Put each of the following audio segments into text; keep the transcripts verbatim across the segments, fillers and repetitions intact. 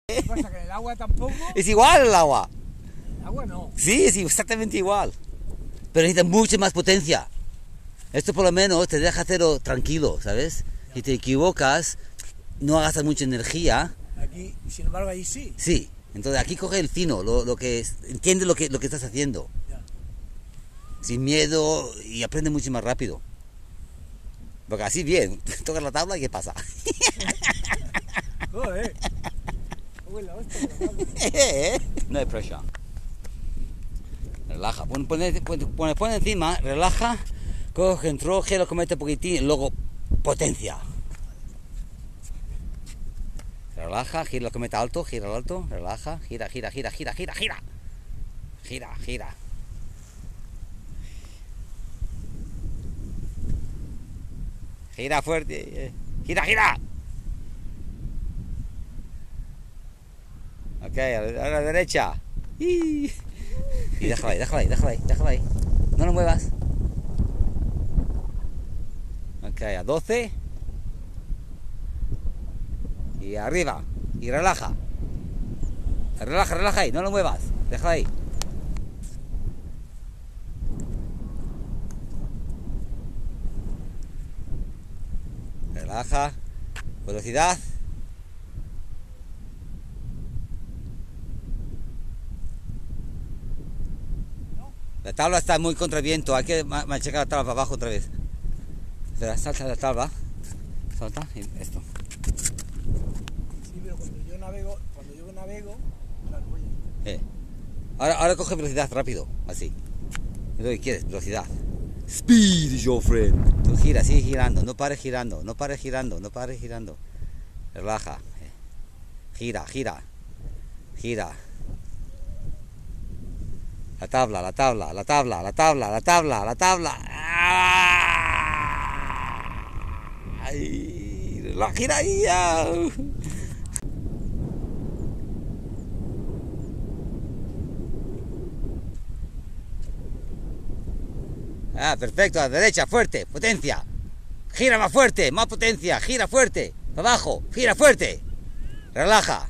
¿Qué pasa? ¿Que el agua tampoco? Es igual el agua. El agua no. Sí, es exactamente igual. Pero necesita mucha más potencia. Esto por lo menos te deja hacerlo tranquilo, ¿sabes? Si te equivocas, no gastas mucha energía. Aquí, sin embargo, ahí sí. Sí. Entonces aquí coge el fino, lo, lo que es, entiende lo que, lo que estás haciendo. Ya. Sin miedo y aprende mucho más rápido. Porque así bien, tocas la tabla y ¿qué pasa? Joder. Uy, la hostia, la No hay presión. Relaja, pone, pone, pone, pone encima, relaja, coge, entró, gira, comete un poquitín, y luego potencia. Relaja, gira, comete alto, gira al alto, relaja, gira, gira, gira, gira, gira, gira. Gira, gira. Gira fuerte. Gira, gira. Ok, a la, a la derecha. Y déjala ahí, déjala ahí, déjala ahí, déjala ahí. No lo muevas. Ok, a doce. Y arriba. Y relaja. Relaja, relaja ahí, no lo muevas. Déjala ahí. Relaja. Velocidad. La tabla está muy contra viento, hay que machacar la tabla para abajo otra vez. Espera, salta la tabla. Salta y esto. Sí, pero cuando yo navego, cuando yo navego, claro, oye. Eh. Ahora, ahora coge velocidad rápido, así. Es lo que quieres, velocidad. Speed, your friend. Tú gira, sigue girando, no pares girando, no pares girando, no pares girando. Relaja. Gira, gira. Gira. La tabla, la tabla, la tabla, la tabla, la tabla, la tabla. ¡Ay! La gira ahí. Ah, perfecto, a la derecha, fuerte, potencia. Gira más fuerte, más potencia, gira fuerte. Para abajo, gira fuerte. Relaja.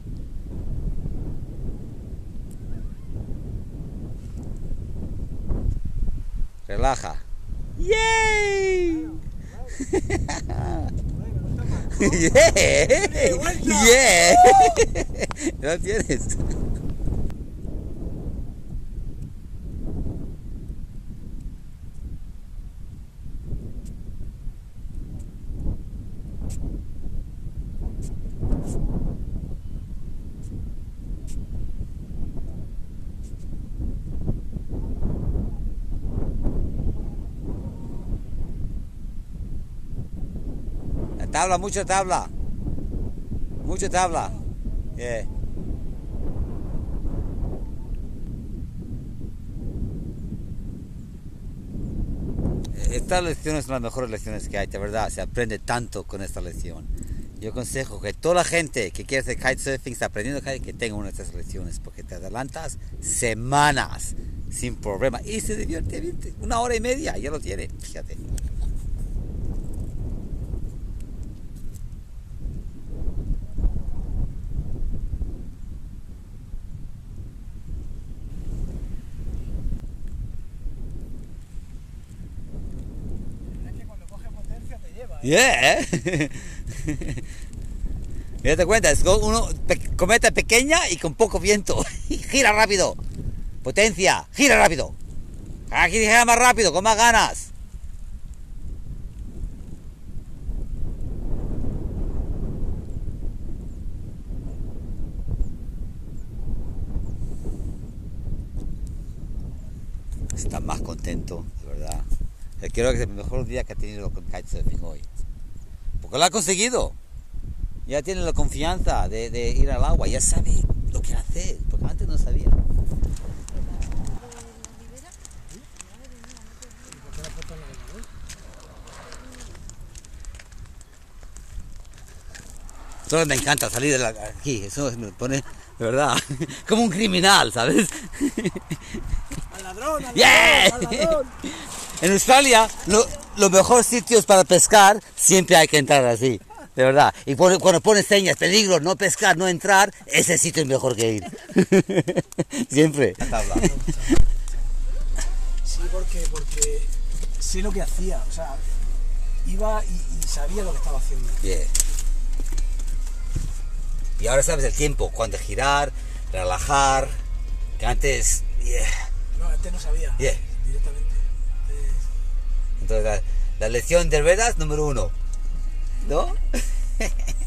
Relaja. ¡Yay! ¡Yeah! ¡Yeah! ¿Lo tienes? Tabla, mucha tabla. Mucha tabla. Yeah. Estas lecciones son las mejores lecciones que hay, de verdad. Se aprende tanto con esta lección. Yo aconsejo que toda la gente que quiere hacer kitesurfing, está aprendiendo kite, que tenga una de estas lecciones, porque te adelantas semanas sin problema y se divierte bien. Una hora y media, ya lo tiene, fíjate. Yeah. Ya te cuenta, es uno pe cometa pequeña y con poco viento. Gira rápido. Potencia, gira rápido. Aquí gira más rápido, con más ganas. Está más contento, de verdad. Creo que es el mejor día que ha tenido con kitesurfing hoy. Porque lo ha conseguido. Ya tiene la confianza de, de ir al agua. Ya sabe lo que hacer. Porque antes no sabía. Solo me encanta salir de la, aquí. Eso me pone, de verdad, como un criminal, ¿sabes? Al ladrón, al Yeah. ladrón, al ladrón. En Australia, lo, los mejores sitios para pescar, siempre hay que entrar así. De verdad. Y pone- cuando pone señas, peligro, no pescar, no entrar, ese sitio es mejor que ir. Siempre. Sí, porque, porque sé lo que hacía, o sea, iba y, y sabía lo que estaba haciendo. Bien. Y ahora sabes el tiempo, cuándo girar, relajar, que antes... Yeah. No, antes no sabía, Yeah. directamente. Antes- Entonces, la, la lección de ruedas número uno. ¿No?